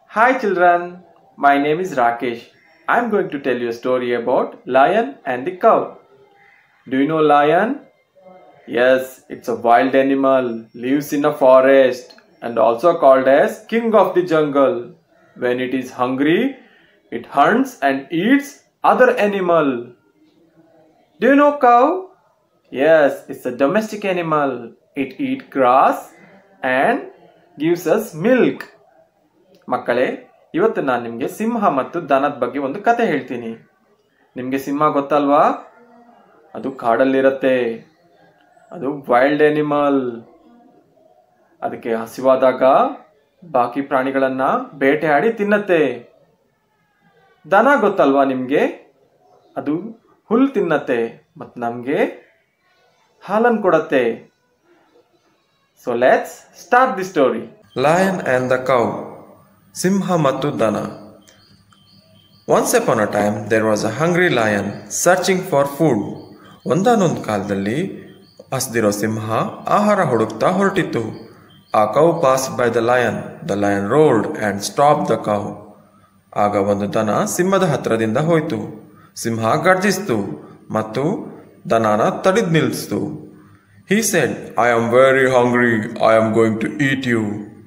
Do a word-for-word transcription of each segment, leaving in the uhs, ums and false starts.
Hi children, my name is Rakesh. I am going to tell you a story about lion and the cow. Do you know lion? Yes, it's a wild animal, lives in a forest and also called as king of the jungle. When it is hungry, it hunts and eats other animal. Do you know cow? Yes, it's a domestic animal. It eats grass and gives us milk. ಮಕ್ಕಳೇ, ಇವತ್ತು ನಾನು ನಿಮಗೆ ಸಿಂಹ ಮತ್ತು ದನದ ಬಗ್ಗೆ ಒಂದು ಕತೆ ಹೇಳ್ತೀನಿ. ನಿಮಗೆ ಸಿಂಹ ಗೊತ್ತಲ್ವಾ? ಅದು ಕಾಡಲ್ಲಿರುತ್ತೆ. ಅದು ವೈಲ್ಡ್ ಅನಿಮಲ್. ಅದಕ್ಕೆ ಹಸಿವಾದಾಗ ಬಾಕಿ ಪ್ರಾಣಿಗಳನ್ನ ಬೇಟೆಯಾಡಿ ತಿನ್ನತ್ತೆ. ದನ ಗೊತ್ತಲ್ವಾ ನಿಮಗೆ? ಅದು ಹುಲ್ಲು ತಿನ್ನತ್ತೆ ಮತ್ತು ನಮಗೆ ಹಾಲನ್ನು ಕೊಡತ್ತೆ. So let's start the story. Lion and the cow. Simha ಮತ್ತು ದನ. Once upon a time there was a hungry lion searching for food. ಒಂದಾನೊಂದು ಕಾಲದಲ್ಲಿ ಹಸ್ದಿರೋ ಸಿಂಹ ಆಹಾರ ಹುಡುಕ್ತಾ ಹೊರಟಿತ್ತು. ಆ cow passed by the lion. The lion roared and stopped the cow. ಆಗ ಒಂದು ದನ ಸಿಂಹದ ಹತ್ರದಿಂದ ಹೋಯಿತು. ಸಿಂಹ ಗರ್ಜಿಸಿತು ಮತ್ತು ದನನ ತಡೆದು ನಿಲ್ಲಿಸಿತು. He said, I am very hungry. I am going to eat you.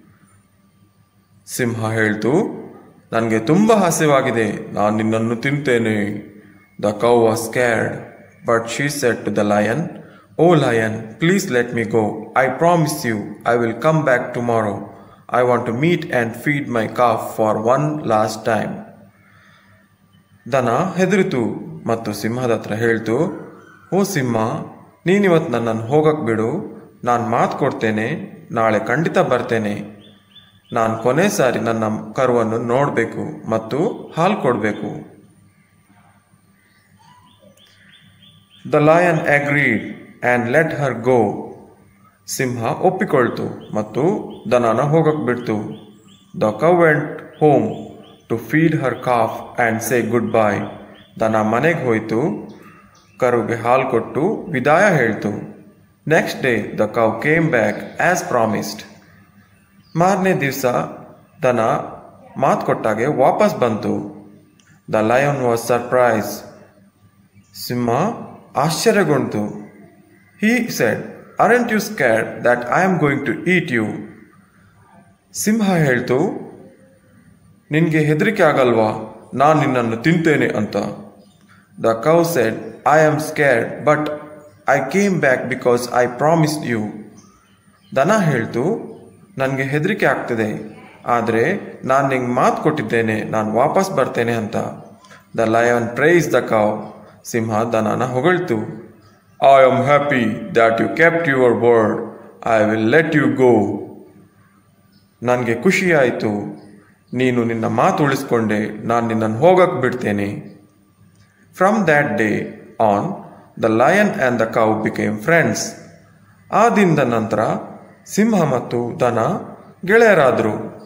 ಸಿಂಹ ಹೇಳ್ತು, ನನಗೆ ತುಂಬ ಹಸಿವಾಗಿದೆ, ನಾನು ನಿನ್ನನ್ನು ತಿಂತೇನೆ. The cow was scared, but she said to the lion, Oh lion, please let me go. I promise you, I will come back tomorrow. I want to meet and feed my calf for one last time. ದನ ಹೆದರಿತು ಮತ್ತು ಸಿಂಹದ ಹತ್ರ ಹೇಳ್ತು, ಓ ಸಿಂಹ, ನೀನಿವತ್ತು ನನ್ನನ್ನು ಹೋಗಕ್ಕೆ ಬಿಡು. ನಾನು ಮಾತು ಕೊಡ್ತೇನೆ, ನಾಳೆ ಖಂಡಿತ ಬರ್ತೇನೆ. ನಾನು ಕೊನೆ ಸಾರಿ ನನ್ನ ಕರುವನ್ನು ನೋಡಬೇಕು ಮತ್ತು ಹಾಲು ಕೊಡಬೇಕು. The lion agreed and let her go. ಸಿಂಹ ಒಪ್ಪಿಕೊಳ್ತು ಮತ್ತು ದನನ ಹೋಗಕ್ಕೆ ಬಿಡ್ತು. The cow went home to feed her calf and say good bye. ದನ ಮನೆಗೆ ಹೋಯಿತು, ಕರುಗೆ ಹಾಲು ಕೊಟ್ಟು ವಿದಾಯ ಹೇಳ್ತು. Next day the cow came back as promised. ಮಾರನೇ ದಿವಸ ದನ ಮಾತು ಕೊಟ್ಟಾಗೆ ವಾಪಸ್ ಬಂತು. The lion was surprise. ಸಿಂಹ ಆಶ್ಚರ್ಯಗೊಂಡು. He said, aren't you scared that I am going to eat you. ಸಿಂಹ ಹೇಳ್ತು, ನಿನಗೆ ಹೆದರಿಕೆ ಆಗಲ್ವಾ, ನಾನು ನಿನ್ನನ್ನು ತಿಂತೇನೆ ಅಂತ. The cow said, I am scared but I came back because I promised you. ದನ ಹೇಳ್ತು, ನನಗೆ ಹೆದರಿಕೆ ಆಗ್ತದೆ, ಆದರೆ ನಾನು ನಿಂಗೆ ಮಾತು ಕೊಟ್ಟಿದ್ದೇನೆ, ನಾನು ವಾಪಸ್ ಬರ್ತೇನೆ ಅಂತ. The lion praise the cow. ಸಿಂಹ ದನನ ಹೊಗಳ್ತು. I am happy that you kept your word. I will let you go. ನನಗೆ ಖುಷಿಯಾಯಿತು, ನೀನು ನಿನ್ನ ಮಾತು ಉಳಿಸ್ಕೊಂಡೆ, ನಾನು ನಿನ್ನನ್ನು ಹೋಗಕ್ಕೆ ಬಿಡ್ತೇನೆ. From that day on the lion and the cow became friends. ಆ ದಿನದ ನಂತರ ಸಿಂಹ ಮತ್ತು ದನ ಗೆಳೆಯರಾದರು.